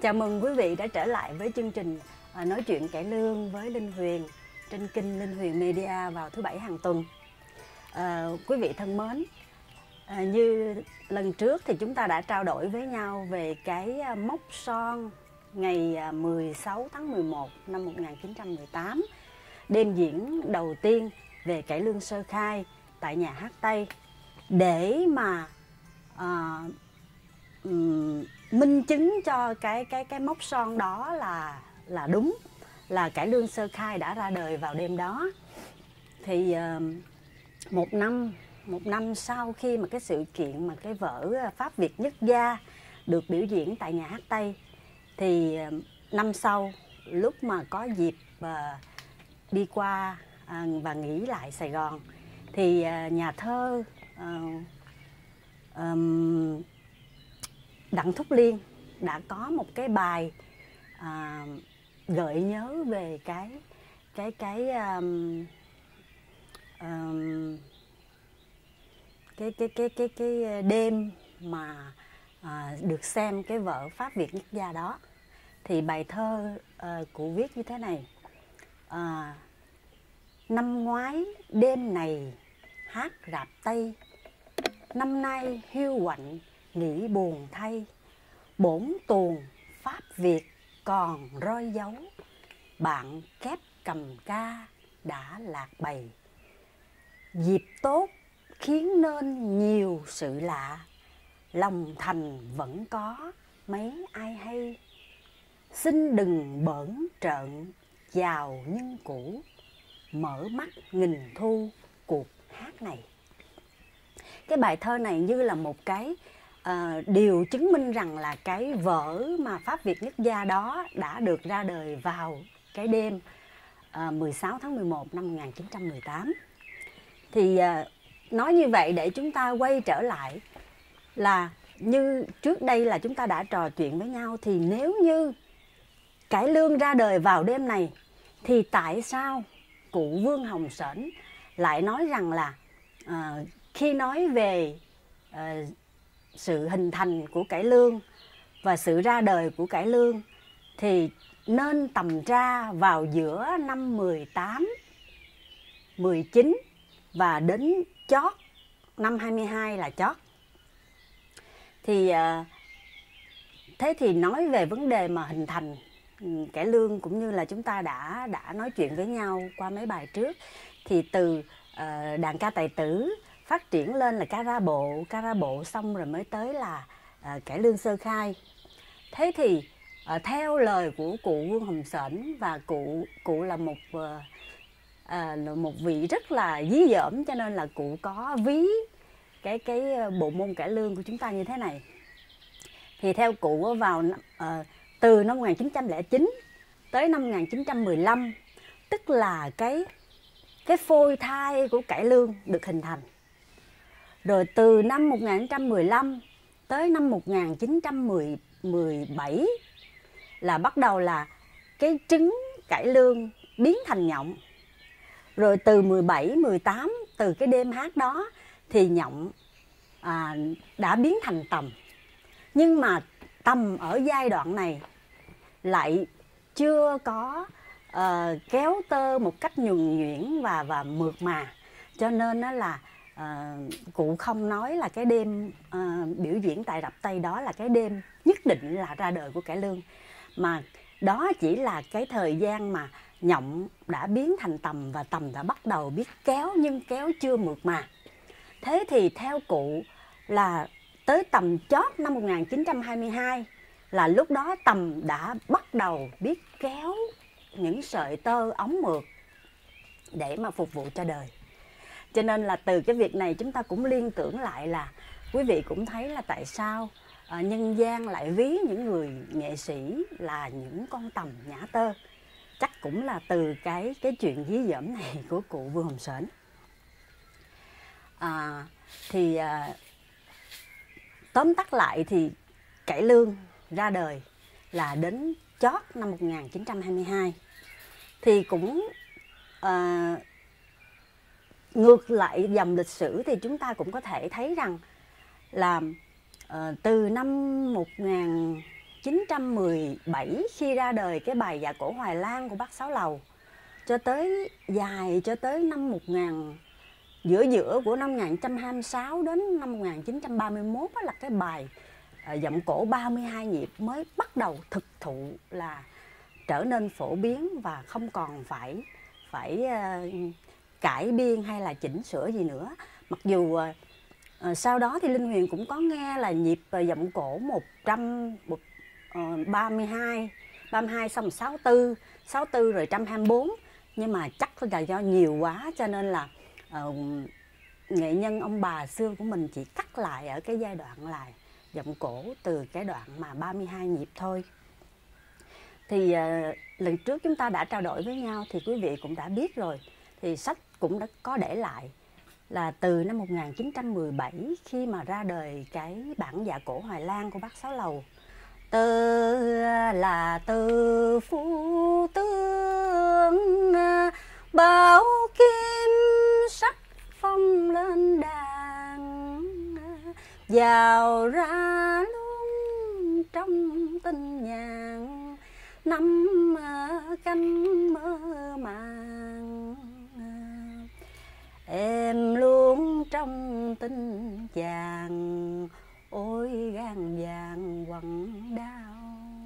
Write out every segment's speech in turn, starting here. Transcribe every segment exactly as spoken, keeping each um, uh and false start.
Chào mừng quý vị đã trở lại với chương trình à, nói chuyện cải lương với Linh Huyền trên kênh Linh Huyền Media vào thứ bảy hàng tuần. À, quý vị thân mến, à, như lần trước thì chúng ta đã trao đổi với nhau về cái à, mốc son ngày à, mười sáu tháng mười một năm một nghìn chín trăm mười tám, đêm diễn đầu tiên về cải lương sơ khai tại nhà hát Tây, để mà à, um, minh chứng cho cái cái cái mốc son đó là là đúng, là cải lương sơ khai đã ra đời vào đêm đó. Thì uh, một năm một năm sau khi mà cái sự kiện mà cái vở Pháp Việt Nhất Gia được biểu diễn tại nhà hát Tây, thì uh, năm sau lúc mà có dịp uh, đi qua uh, và nghỉ lại Sài Gòn, thì uh, nhà thơ uh, um, Đặng Thúc Liên đã có một cái bài à, gợi nhớ về cái cái cái um, um, cái cái cái cái cái đêm mà à, được xem cái vở Pháp Việt Nhất Gia đó. Thì bài thơ à, cụ viết như thế này: à, năm ngoái đêm này hát rạp Tây, năm nay hiu quạnh nghĩ buồn thay, bổn tuồng Pháp Việt còn roi dấu, bạn kép cầm ca đã lạc bầy. Dịp tốt khiến nên nhiều sự lạ, lòng thành vẫn có mấy ai hay. Xin đừng bỡn trợn chào nhân cũ, mở mắt nghìn thu cuộc hát này. Cái bài thơ này như là một cái uh, điều chứng minh rằng là cái vở mà Pháp Việt Nhất Gia đó đã được ra đời vào cái đêm uh, mười sáu tháng mười một năm một nghìn chín trăm mười tám. Thì uh, nói như vậy để chúng ta quay trở lại là như trước đây là chúng ta đã trò chuyện với nhau, thì nếu như cải lương ra đời vào đêm này, thì tại sao cụ Vương Hồng Sển lại nói rằng là uh, khi nói về uh, sự hình thành của cải lương và sự ra đời của cải lương thì nên tầm tra vào giữa năm mười tám, mười chín và đến chót năm hai mươi hai là chót. Thì uh, thế thì nói về vấn đề mà hình thành cải lương, cũng như là chúng ta đã đã nói chuyện với nhau qua mấy bài trước, thì từ uh, đàn ca tài tử phát triển lên là ca ra bộ, ca ra bộ xong rồi mới tới là uh, cải lương sơ khai. Thế thì uh, theo lời của cụ Vương Hồng Sển, và cụ cụ là một uh, uh, một vị rất là dí dỏm, cho nên là cụ có ví cái cái bộ môn cải lương của chúng ta như thế này. Thì theo cụ vào uh, từ năm một nghìn chín trăm lẻ chín tới năm một nghìn chín trăm mười lăm, tức là cái cái phôi thai của cải lương được hình thành. Rồi từ năm một nghìn chín trăm mười lăm tới năm một nghìn chín trăm mười bảy là bắt đầu là cái trứng cải lương biến thành nhộng. Rồi từ mười bảy, mười tám, từ cái đêm hát đó thì nhộng à, đã biến thành tầm. Nhưng mà tầm ở giai đoạn này lại chưa có uh, kéo tơ một cách nhuần nhuyễn và và mượt mà, cho nên đó là uh, cụ không nói là cái đêm uh, biểu diễn tại rạp Tây đó là cái đêm nhất định là ra đời của cải lương, mà đó chỉ là cái thời gian mà nhộng đã biến thành tầm và tầm đã bắt đầu biết kéo, nhưng kéo chưa mượt mà. Thế thì theo cụ là tới tầm chót năm một nghìn chín trăm hai mươi hai là lúc đó tầm đã bắt đầu biết kéo những sợi tơ ống mượt để mà phục vụ cho đời. Cho nên là từ cái việc này chúng ta cũng liên tưởng lại là quý vị cũng thấy là tại sao à, nhân gian lại ví những người nghệ sĩ là những con tầm nhả tơ. Chắc cũng là từ cái cái chuyện dí dỏm này của cụ Vương Hồng Sển. À, thì à, tóm tắt lại thì cải lương ra đời là đến chót năm một nghìn chín trăm hai mươi hai. Thì cũng à, ngược lại dòng lịch sử thì chúng ta cũng có thể thấy rằng là à, từ năm một nghìn chín trăm mười bảy khi ra đời cái bài Dạ Cổ Hoài Lang của bác Sáu Lầu, cho tới dài cho tới năm một nghìn, giữa giữa của năm một nghìn chín trăm hai mươi sáu đến năm một nghìn chín trăm ba mươi mốt, đó là cái bài uh, Giọng Cổ ba mươi hai nhịp mới bắt đầu thực thụ là trở nên phổ biến và không còn phải phải uh, cải biên hay là chỉnh sửa gì nữa. Mặc dù uh, uh, sau đó thì Linh Huyền cũng có nghe là nhịp uh, Giọng Cổ một trăm ba mươi hai, ba mươi hai xong sáu mươi tư, sáu mươi tư rồi một trăm hai mươi bốn, nhưng mà chắc là do nhiều quá cho nên là uh, nghệ nhân ông bà xưa của mình chỉ cắt lại ở cái giai đoạn là giọng cổ từ cái đoạn mà ba mươi hai nhịp thôi. Thì uh, lần trước chúng ta đã trao đổi với nhau thì quý vị cũng đã biết rồi, thì sách cũng đã có để lại là từ năm một nghìn chín trăm mười bảy khi mà ra đời cái bản Dạ Cổ Hoài Lang của bác Sáu Lầu. Từ là từ phu tướng bảo kim sắc phong lên đàn, vào ra luôn trong tinh nhàn, năm canh mơ màng. Em luôn trong tinh chàng, ôi gan vàng quặn đau.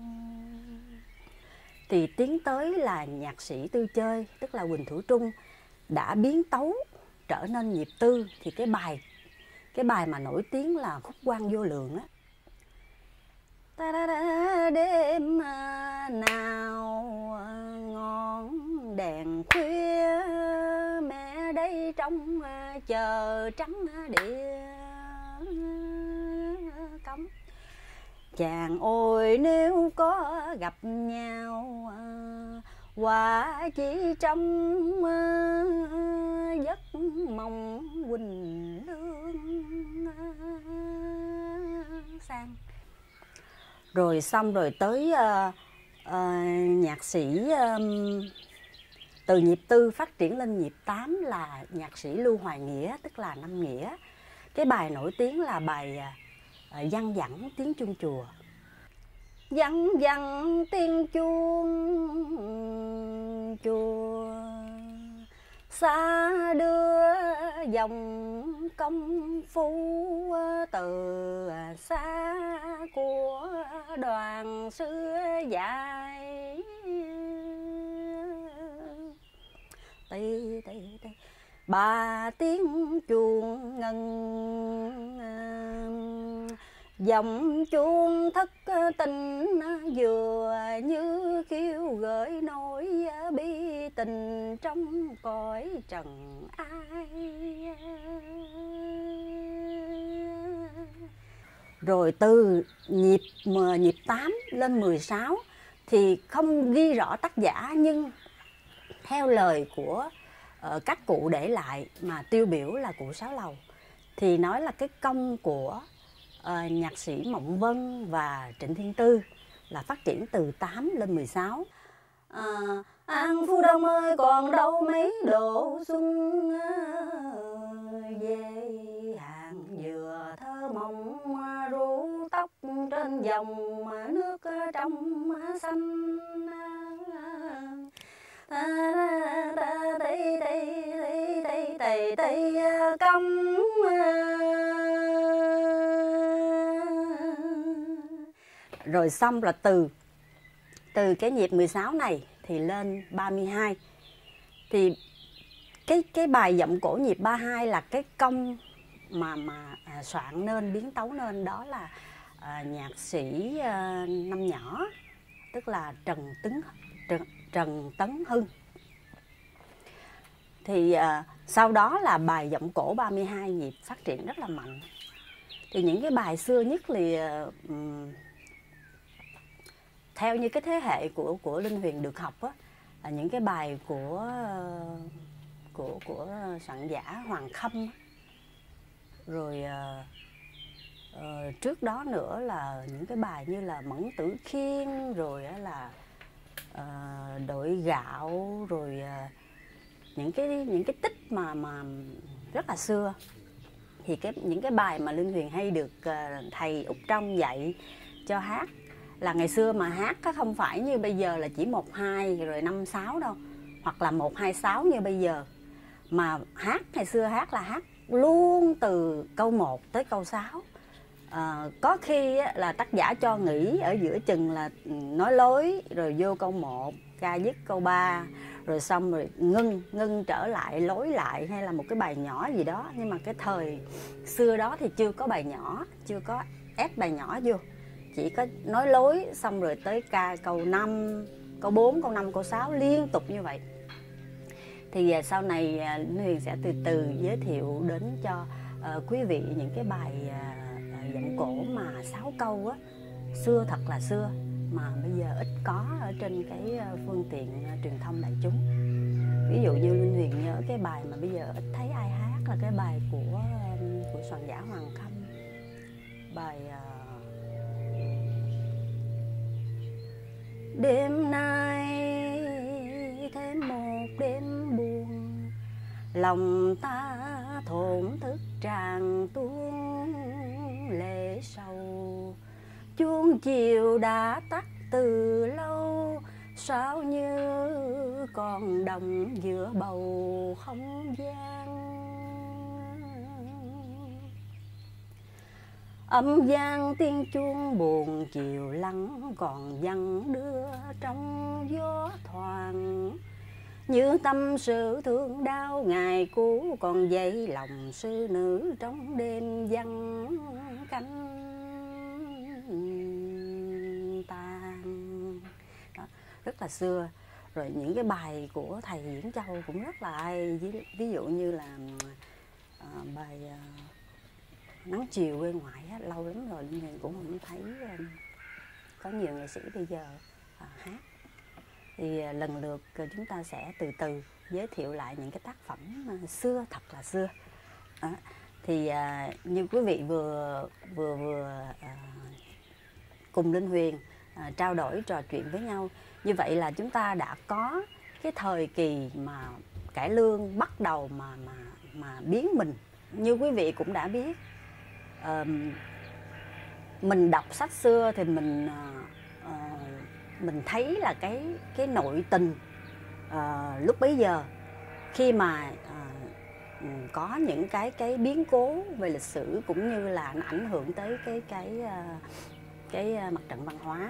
Thì tiến tới là nhạc sĩ tư chơi, tức là Quỳnh Thủ Trung đã biến tấu trở nên nhịp tư. Thì cái bài cái bài mà nổi tiếng là Khúc Quan Vô Lượng á. Đêm nào ngọn đèn khuya, mẹ đây trong chờ trắng địa cống. Chàng ôi nếu có gặp nhau, quả chỉ trong giấc mộng quỳnh lương sang. Rồi xong rồi tới uh, uh, nhạc sĩ um, từ nhịp tư phát triển lên nhịp tám là nhạc sĩ Lưu Hoài Nghĩa, tức là Năm Nghĩa. Cái bài nổi tiếng là bài uh, Văng Vẳng Tiếng Chuông Chùa. Văng vẳng tiếng chuông chùa, xa đưa dòng công phu từ xa của đoàn xưa dài. Tì tì tì ba tiếng chuông ngân, giọng chuông thất tình vừa như kêu gợi nỗi bi tình trong cõi trần ai. Rồi từ nhịp nhịp tám lên mười sáu thì không ghi rõ tác giả, nhưng theo lời của uh, các cụ để lại mà tiêu biểu là cụ Sáu Lầu thì nói là cái công của uh, nhạc sĩ Mộng Vân và Trịnh Thiên Tư là phát triển từ tám lên mười sáu. À, An Phu Đông ơi còn đâu mấy độ xuân, về hàng dừa thơ mộng ru tóc trên dòng nước trong xanh. Ta ta tây tây tây tây tây tây công. Rồi xong là từ từ cái nhịp mười sáu này thì lên ba mươi hai. Thì cái cái bài Giọng Cổ nhịp ba mươi hai là cái công mà mà à, soạn nên, biến tấu nên, đó là à, nhạc sĩ à, Năm Nhỏ, tức là Trần Tấn Trần, Trần Tấn Hưng. Thì à, sau đó là bài Giọng Cổ ba mươi hai nhịp phát triển rất là mạnh. Thì những cái bài xưa nhất thì um, theo như cái thế hệ của của Linh Huyền được học á, là những cái bài của của của soạn giả Hoàng Khâm. Rồi uh, uh, trước đó nữa là những cái bài như là Mẫn Tử Khiên, rồi là uh, Đội Gạo, rồi uh, những cái những cái tích mà mà rất là xưa. Thì cái những cái bài mà Linh Huyền hay được uh, thầy Úc Trong dạy cho hát là ngày xưa mà hát á, không phải như bây giờ là chỉ một hai rồi năm sáu đâu, hoặc là một hai sáu như bây giờ, mà hát ngày xưa hát là hát luôn từ câu một tới câu sáu. À, có khi á, là tác giả cho nghỉ ở giữa chừng là nói lối rồi vô câu một, ca dứt câu ba, rồi xong rồi ngưng ngưng trở lại lối lại, hay là một cái bài nhỏ gì đó. Nhưng mà cái thời xưa đó thì chưa có bài nhỏ, chưa có ép bài nhỏ vô, chỉ có nói lối xong rồi tới ca câu năm, câu bốn, câu năm, câu sáu liên tục như vậy. Thì sau này Linh Huyền sẽ từ từ giới thiệu đến cho uh, quý vị những cái bài uh, giọng cổ mà sáu câu á, xưa thật là xưa, mà bây giờ ít có ở trên cái phương tiện uh, truyền thông đại chúng. Ví dụ như Linh Huyền nhớ cái bài mà bây giờ ít thấy ai hát là cái bài của um, của soạn giả Hoàng Khâm, bài uh, đêm nay thêm một đêm buồn, lòng ta thổn thức tràn tuôn lệ sầu, chuông chiều đã tắt từ lâu, sao như còn đồng giữa bầu không gian. Âm vang tiếng chuông buồn chiều lắng còn văng đưa trong gió thoảng, như tâm sự thương đau ngày cũ còn dậy lòng sư nữ trong đêm vắng cánh tan. Đó, rất là xưa. Rồi những cái bài của thầy Diễn Châu cũng rất là hay, ví, ví dụ như là uh, bài uh, Nắng chiều quê ngoại á, lâu lắm rồi Linh Huyền cũng không thấy uh, có nhiều nghệ sĩ bây giờ uh, hát. Thì uh, lần lượt uh, chúng ta sẽ từ từ giới thiệu lại những cái tác phẩm uh, xưa thật là xưa. Uh, thì uh, như quý vị vừa vừa vừa uh, cùng Linh Huyền uh, trao đổi trò chuyện với nhau, như vậy là chúng ta đã có cái thời kỳ mà cải lương bắt đầu mà mà mà biến mình. Như quý vị cũng đã biết, uh, mình đọc sách xưa thì mình uh, uh, mình thấy là cái cái nội tình uh, lúc bấy giờ, khi mà uh, có những cái cái biến cố về lịch sử cũng như là nó ảnh hưởng tới cái cái uh, cái mặt trận văn hóa.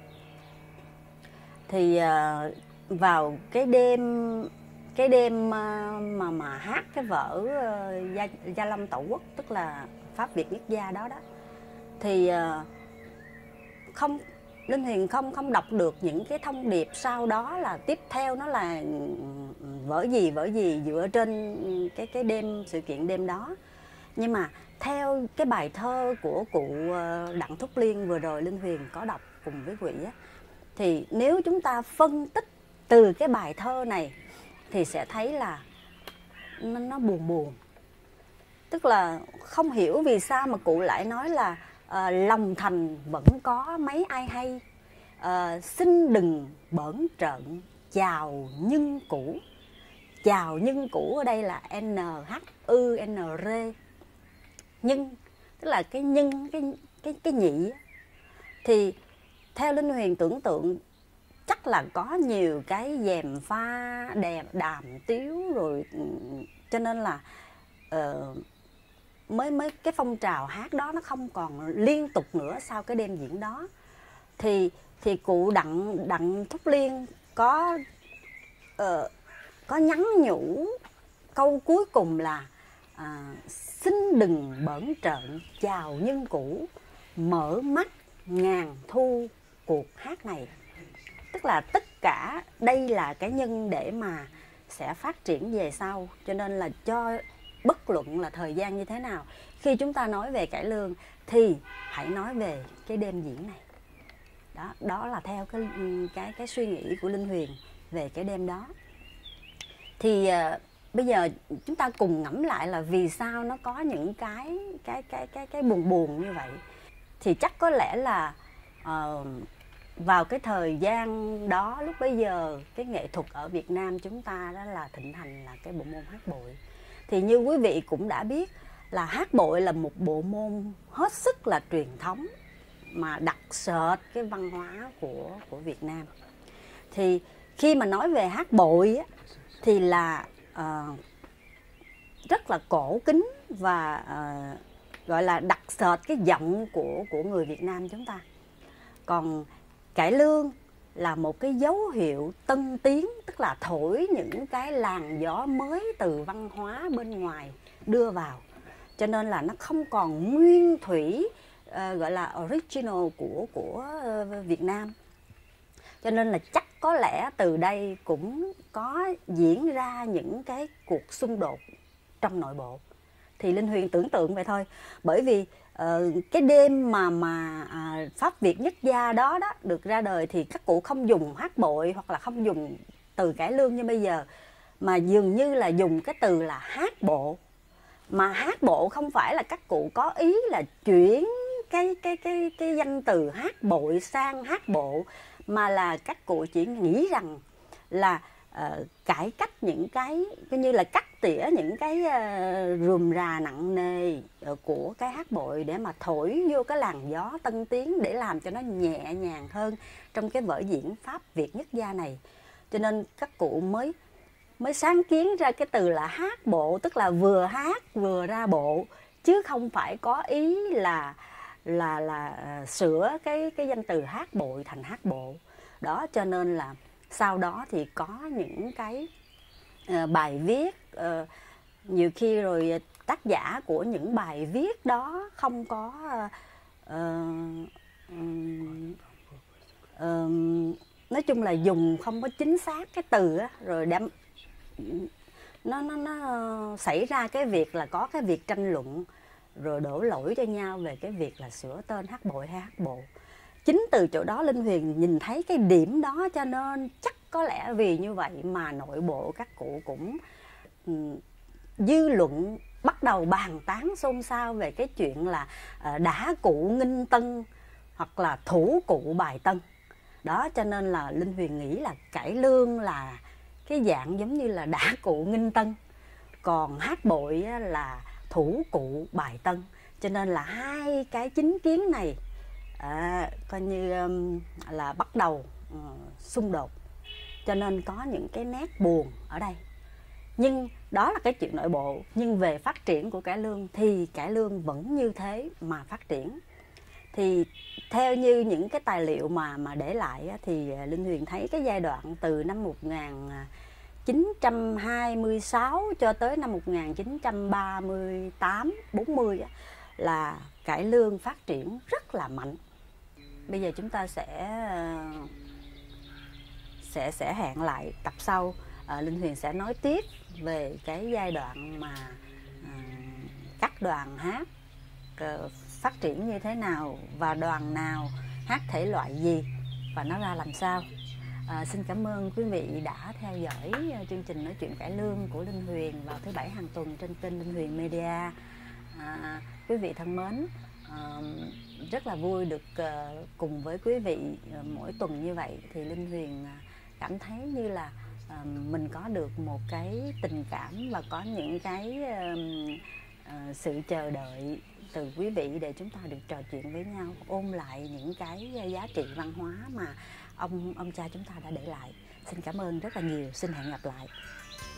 Thì uh, vào cái đêm cái đêm uh, mà mà hát cái vở uh, Gia, Gia Lâm Tổ Quốc, tức là Pháp Việt Nhất Gia đó đó, thì uh, không Linh Huyền không không đọc được những cái thông điệp sau đó là tiếp theo nó là vở gì vở gì dựa trên cái cái đêm sự kiện đêm đó. Nhưng mà theo cái bài thơ của cụ Đặng Thúc Liên vừa rồi Linh Huyền có đọc cùng với Quỷ á, thì nếu chúng ta phân tích từ cái bài thơ này thì sẽ thấy là nó, nó buồn buồn. Tức là không hiểu vì sao mà cụ lại nói là à, lòng thành vẫn có mấy ai hay, à, xin đừng bỡn trợn chào nhân cũ. Chào nhân cũ ở đây là N H U N R. Nhân tức là cái nhân, cái cái cái nhị. Thì theo Linh Huyền tưởng tượng chắc là có nhiều cái dèm pha đẹp đàm tiếu rồi, cho nên là uh, mới mới cái phong trào hát đó nó không còn liên tục nữa sau cái đêm diễn đó. Thì thì cụ Đặng Đặng Thúc Liên có uh, có nhắn nhủ câu cuối cùng là à, xin đừng bỡn trợn chào nhân cũ, mở mắt ngàn thu cuộc hát này. Tức là tất cả đây là cái nhân để mà sẽ phát triển về sau, cho nên là cho bất luận là thời gian như thế nào, khi chúng ta nói về cải lương thì hãy nói về cái đêm diễn này. Đó, đó là theo cái cái cái suy nghĩ của Linh Huyền về cái đêm đó. Thì uh, bây giờ chúng ta cùng ngẫm lại là vì sao nó có những cái cái cái cái cái buồn buồn như vậy. Thì chắc có lẽ là uh, vào cái thời gian đó, lúc bấy giờ cái nghệ thuật ở Việt Nam chúng ta đó là thịnh hành là cái bộ môn hát bội. Thì như quý vị cũng đã biết là hát bội là một bộ môn hết sức là truyền thống, mà đặc sệt cái văn hóa của của Việt Nam. Thì khi mà nói về hát bội á, thì là uh, rất là cổ kính và uh, gọi là đặc sệt cái giọng của của người Việt Nam chúng ta. Còn cải lương là một cái dấu hiệu tân tiến, tức là thổi những cái làn gió mới từ văn hóa bên ngoài đưa vào, cho nên là nó không còn nguyên thủy uh, gọi là original của của uh, Việt Nam. Cho nên là chắc có lẽ từ đây cũng có diễn ra những cái cuộc xung đột trong nội bộ. Thì Linh Huyền tưởng tượng vậy thôi, bởi vì uh, cái đêm mà mà uh, Pháp Việt nhất gia đó đó được ra đời thì các cụ không dùng hát bội hoặc là không dùng từ cải lương như bây giờ, mà dường như là dùng cái từ là hát bộ. Mà hát bộ không phải là các cụ có ý là chuyển cái cái cái cái danh từ hát bội sang hát bộ, mà là các cụ chỉ nghĩ rằng là uh, cải cách những cái coi như là cắt tỉa những cái uh, rườm rà nặng nề uh, của cái hát bội để mà thổi vô cái làn gió tân tiến, để làm cho nó nhẹ nhàng hơn trong cái vở diễn Pháp Việt nhất gia này. Cho nên các cụ mới mới sáng kiến ra cái từ là hát bộ, tức là vừa hát vừa ra bộ, chứ không phải có ý là là là uh, sửa cái cái danh từ hát bội thành hát bộ. Đó, cho nên là sau đó thì có những cái uh, bài viết, uh, nhiều khi rồi tác giả của những bài viết đó không có uh, um, um, nói chung là dùng không có chính xác cái từ á, rồi đem nó nó nó xảy ra cái việc là có cái việc tranh luận, rồi đổ lỗi cho nhau về cái việc là sửa tên hát bội hay hát bộ. Chính từ chỗ đó Linh Huyền nhìn thấy cái điểm đó, cho nên chắc có lẽ vì như vậy mà nội bộ các cụ cũng um, dư luận bắt đầu bàn tán xôn xao về cái chuyện là uh, đã cụ nghinh tân hoặc là thủ cụ bài tân. Đó, cho nên là Linh Huyền nghĩ là cải lương là cái dạng giống như là đã cụ nghinh tân, còn hát bội là thủ cụ bài tân. Cho nên là hai cái chính kiến này à, coi như um, là bắt đầu uh, xung đột, cho nên có những cái nét buồn ở đây. Nhưng đó là cái chuyện nội bộ. Nhưng về phát triển của cải lương thì cải lương vẫn như thế mà phát triển. Thì theo như những cái tài liệu mà mà để lại thì Linh Huyền thấy cái giai đoạn từ năm một nghìn chín trăm hai mươi sáu cho tới năm một nghìn chín trăm ba mươi tám bốn mươi là cải lương phát triển rất là mạnh. Bây giờ chúng ta sẽ sẽ sẽ hẹn lại tập sau, à, Linh Huyền sẽ nói tiếp về cái giai đoạn mà à, các đoàn hát à, phát triển như thế nào, và đoàn nào hát thể loại gì và nó ra làm sao. À, xin cảm ơn quý vị đã theo dõi chương trình nói chuyện cải lương của Linh Huyền vào thứ bảy hàng tuần trên kênh Linh Huyền Media. À, quý vị thân mến, à, rất là vui được uh, cùng với quý vị uh, mỗi tuần như vậy. Thì Linh Huyền uh, cảm thấy như là uh, mình có được một cái tình cảm và có những cái uh, uh, sự chờ đợi từ quý vị để chúng ta được trò chuyện với nhau, ôn lại những cái giá trị văn hóa mà ông ông cha chúng ta đã để lại. Xin cảm ơn rất là nhiều, xin hẹn gặp lại.